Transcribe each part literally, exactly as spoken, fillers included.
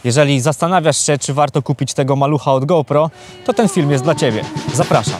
Jeżeli zastanawiasz się, czy warto kupić tego malucha od GoPro, to ten film jest dla Ciebie. Zapraszam.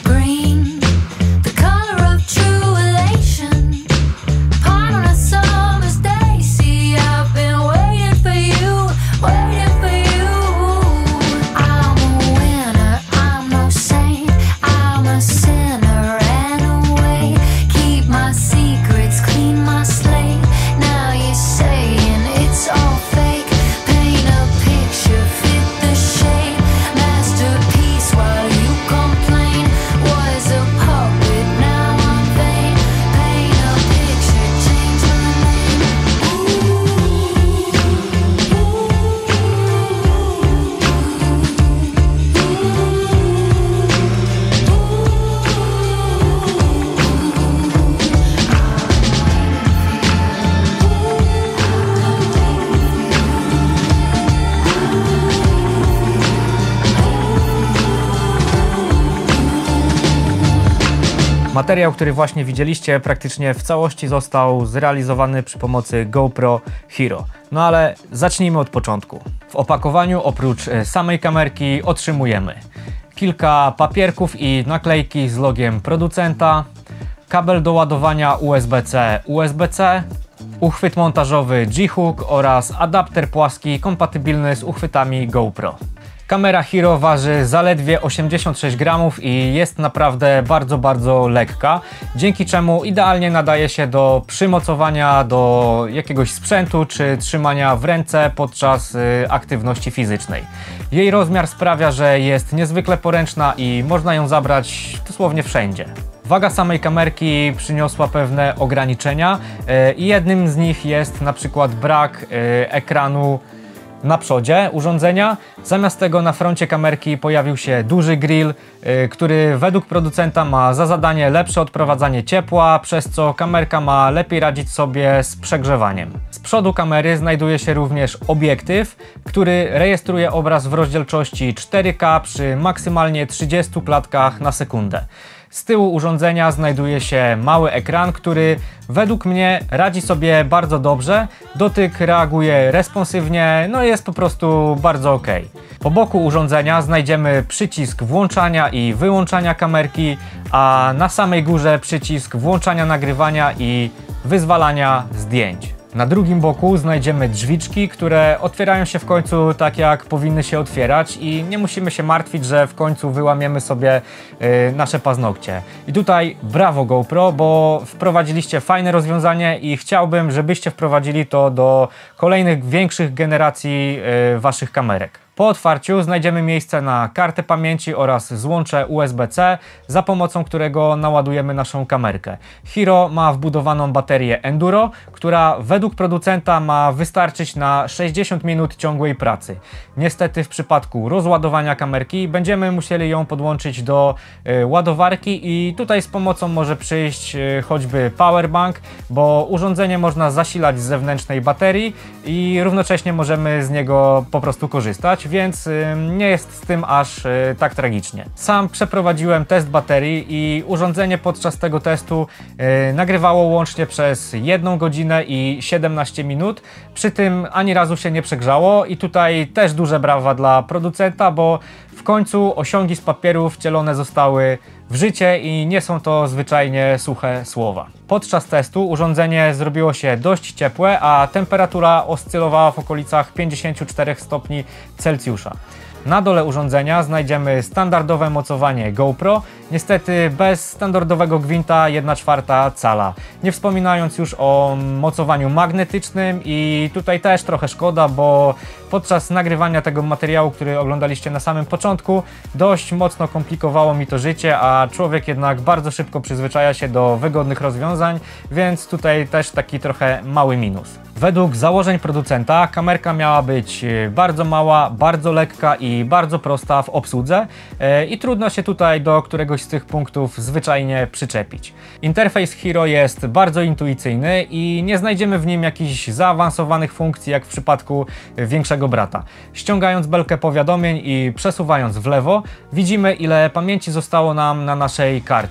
Materiał, który właśnie widzieliście, praktycznie w całości został zrealizowany przy pomocy GoPro Hero. No ale zacznijmy od początku. W opakowaniu oprócz samej kamerki otrzymujemy kilka papierków i naklejki z logiem producenta, kabel do ładowania U S B C U S B C, uchwyt montażowy G-Hook oraz adapter płaski kompatybilny z uchwytami GoPro. Kamera Hero waży zaledwie osiemdziesiąt sześć gramów i jest naprawdę bardzo, bardzo lekka, dzięki czemu idealnie nadaje się do przymocowania do jakiegoś sprzętu czy trzymania w ręce podczas y, aktywności fizycznej. Jej rozmiar sprawia, że jest niezwykle poręczna i można ją zabrać dosłownie wszędzie. Waga samej kamerki przyniosła pewne ograniczenia y, i jednym z nich jest na przykład brak y, ekranu na przodzie urządzenia. Zamiast tego na froncie kamerki pojawił się duży grill, yy, który według producenta ma za zadanie lepsze odprowadzanie ciepła, przez co kamerka ma lepiej radzić sobie z przegrzewaniem. Z przodu kamery znajduje się również obiektyw, który rejestruje obraz w rozdzielczości cztery K przy maksymalnie trzydziestu klatkach na sekundę. Z tyłu urządzenia znajduje się mały ekran, który według mnie radzi sobie bardzo dobrze, dotyk reaguje responsywnie, no i jest po prostu bardzo ok. Po boku urządzenia znajdziemy przycisk włączania i wyłączania kamerki, a na samej górze przycisk włączania nagrywania i wyzwalania zdjęć. Na drugim boku znajdziemy drzwiczki, które otwierają się w końcu tak, jak powinny się otwierać i nie musimy się martwić, że w końcu wyłamiemy sobie yy, nasze paznokcie. I tutaj brawo GoPro, bo wprowadziliście fajne rozwiązanie i chciałbym, żebyście wprowadzili to do kolejnych większych generacji yy, waszych kamerek. Po otwarciu znajdziemy miejsce na kartę pamięci oraz złącze U S B C, za pomocą którego naładujemy naszą kamerkę. Hero ma wbudowaną baterię Enduro, która według producenta ma wystarczyć na sześćdziesiąt minut ciągłej pracy. Niestety w przypadku rozładowania kamerki będziemy musieli ją podłączyć do y, ładowarki i tutaj z pomocą może przyjść y, choćby powerbank, bo urządzenie można zasilać z zewnętrznej baterii i równocześnie możemy z niego po prostu korzystać, więc y, nie jest z tym aż y, tak tragicznie. Sam przeprowadziłem test baterii i urządzenie podczas tego testu y, nagrywało łącznie przez jedną godzinę i siedemnaście minut, przy tym ani razu się nie przegrzało i tutaj też duże brawa dla producenta, bo w końcu osiągi z papieru wcielone zostały w życie i nie są to zwyczajnie suche słowa. Podczas testu urządzenie zrobiło się dość ciepłe, a temperatura oscylowała w okolicach pięćdziesięciu czterech stopni Celsjusza. Na dole urządzenia znajdziemy standardowe mocowanie GoPro, niestety bez standardowego gwinta jedna czwarta cala. Nie wspominając już o mocowaniu magnetycznym i tutaj też trochę szkoda, bo podczas nagrywania tego materiału, który oglądaliście na samym początku, dość mocno komplikowało mi to życie, a człowiek jednak bardzo szybko przyzwyczaja się do wygodnych rozwiązań, więc tutaj też taki trochę mały minus. Według założeń producenta kamerka miała być bardzo mała, bardzo lekka i bardzo prosta w obsłudze i trudno się tutaj do któregoś z tych punktów zwyczajnie przyczepić. Interfejs Hero jest bardzo intuicyjny i nie znajdziemy w nim jakichś zaawansowanych funkcji jak w przypadku większego brata. Ściągając belkę powiadomień i przesuwając w lewo, widzimy, ile pamięci zostało nam na naszej karcie.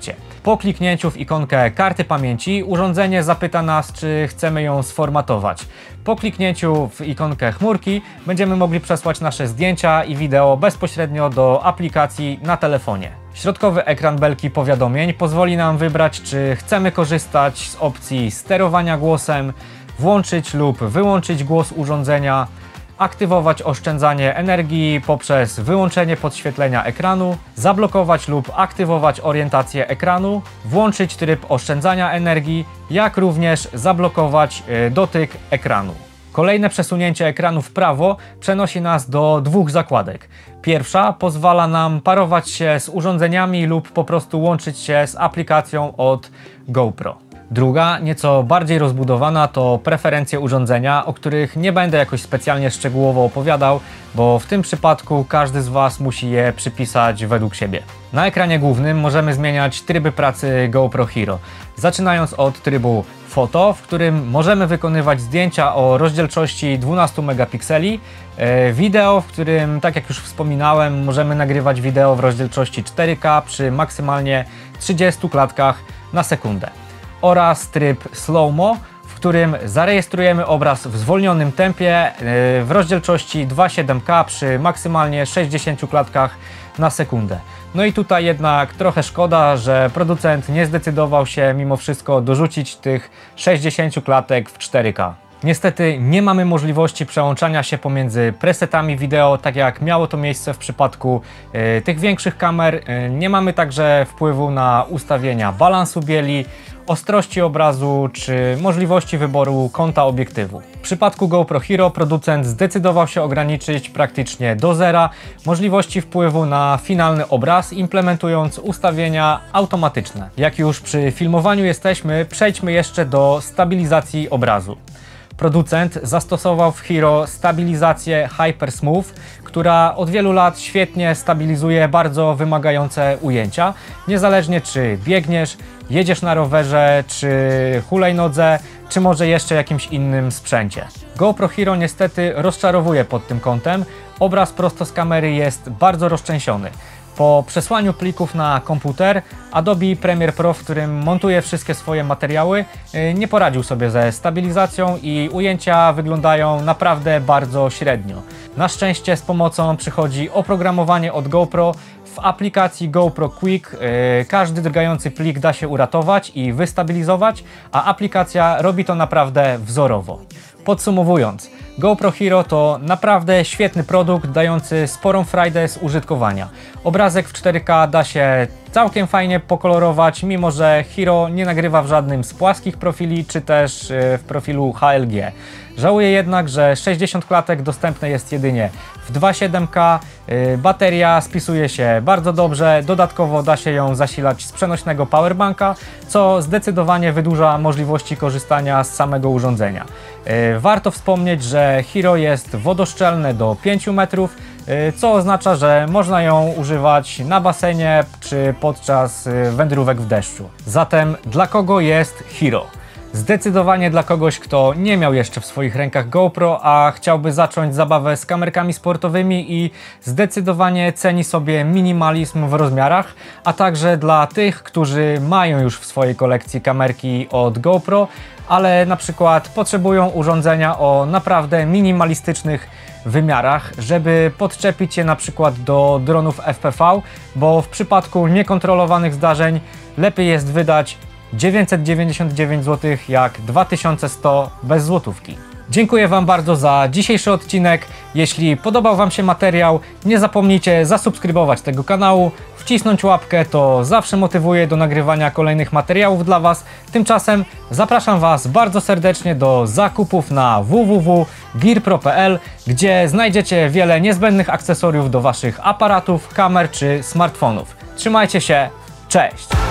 Po kliknięciu w ikonkę karty pamięci urządzenie zapyta nas, czy chcemy ją sformatować. Po kliknięciu w ikonkę chmurki będziemy mogli przesłać nasze zdjęcia i wideo bezpośrednio do aplikacji na telefonie. Środkowy ekran belki powiadomień pozwoli nam wybrać, czy chcemy korzystać z opcji sterowania głosem, włączyć lub wyłączyć głos urządzenia, aktywować oszczędzanie energii poprzez wyłączenie podświetlenia ekranu, zablokować lub aktywować orientację ekranu, włączyć tryb oszczędzania energii, jak również zablokować dotyk ekranu. Kolejne przesunięcie ekranu w prawo przenosi nas do dwóch zakładek. Pierwsza pozwala nam parować się z urządzeniami lub po prostu łączyć się z aplikacją od GoPro. Druga, nieco bardziej rozbudowana, to preferencje urządzenia, o których nie będę jakoś specjalnie szczegółowo opowiadał, bo w tym przypadku każdy z Was musi je przypisać według siebie. Na ekranie głównym możemy zmieniać tryby pracy GoPro Hero, zaczynając od trybu foto, w którym możemy wykonywać zdjęcia o rozdzielczości dwanaście megapikseli, wideo, w którym, tak jak już wspominałem, możemy nagrywać wideo w rozdzielczości cztery K przy maksymalnie trzydziestu klatkach na sekundę, oraz tryb slow-mo, w którym zarejestrujemy obraz w zwolnionym tempie w rozdzielczości dwa przecinek siedem K przy maksymalnie sześćdziesięciu klatkach na sekundę. No i tutaj jednak trochę szkoda, że producent nie zdecydował się mimo wszystko dorzucić tych sześćdziesięciu klatek w cztery K. Niestety nie mamy możliwości przełączania się pomiędzy presetami wideo, tak jak miało to miejsce w przypadku y, tych większych kamer. Y, nie mamy także wpływu na ustawienia balansu bieli, ostrości obrazu czy możliwości wyboru kąta obiektywu. W przypadku GoPro Hero producent zdecydował się ograniczyć praktycznie do zera możliwości wpływu na finalny obraz, implementując ustawienia automatyczne. Jak już przy filmowaniu jesteśmy, przejdźmy jeszcze do stabilizacji obrazu. Producent zastosował w Hero stabilizację Hyper Smooth, która od wielu lat świetnie stabilizuje bardzo wymagające ujęcia, niezależnie czy biegniesz, jedziesz na rowerze, czy hulajnodze, czy może jeszcze jakimś innym sprzęcie. GoPro Hero niestety rozczarowuje pod tym kątem. Obraz prosto z kamery jest bardzo roztrzęsiony. Po przesłaniu plików na komputer Adobe Premiere Pro, w którym montuje wszystkie swoje materiały, nie poradził sobie ze stabilizacją i ujęcia wyglądają naprawdę bardzo średnio. Na szczęście z pomocą przychodzi oprogramowanie od GoPro. W aplikacji GoPro Quick yy, każdy drgający plik da się uratować i wystabilizować, a aplikacja robi to naprawdę wzorowo. Podsumowując, GoPro Hero to naprawdę świetny produkt dający sporą frajdę z użytkowania. Obrazek w cztery K da się całkiem fajnie pokolorować, mimo że Hero nie nagrywa w żadnym z płaskich profili, czy też w profilu H L G. Żałuję jednak, że sześćdziesiąt klatek dostępne jest jedynie w dwa przecinek siedem K. Bateria spisuje się bardzo dobrze, dodatkowo da się ją zasilać z przenośnego powerbanka, co zdecydowanie wydłuża możliwości korzystania z samego urządzenia. Warto wspomnieć, że Hero jest wodoszczelne do pięciu metrów, co oznacza, że można ją używać na basenie czy podczas wędrówek w deszczu. Zatem dla kogo jest Hero? Zdecydowanie dla kogoś, kto nie miał jeszcze w swoich rękach GoPro, a chciałby zacząć zabawę z kamerkami sportowymi i zdecydowanie ceni sobie minimalizm w rozmiarach, a także dla tych, którzy mają już w swojej kolekcji kamerki od GoPro, ale na przykład potrzebują urządzenia o naprawdę minimalistycznych wymiarach, żeby podczepić je na przykład do dronów F P V, bo w przypadku niekontrolowanych zdarzeń lepiej jest wydać dziewięćset dziewięćdziesiąt dziewięć złotych jak dwa tysiące sto bez złotówki. Dziękuję Wam bardzo za dzisiejszy odcinek. Jeśli podobał Wam się materiał, nie zapomnijcie zasubskrybować tego kanału, wcisnąć łapkę, to zawsze motywuje do nagrywania kolejnych materiałów dla Was. Tymczasem zapraszam Was bardzo serdecznie do zakupów na w w w kropka gearpro kropka p l, gdzie znajdziecie wiele niezbędnych akcesoriów do Waszych aparatów, kamer czy smartfonów. Trzymajcie się, cześć!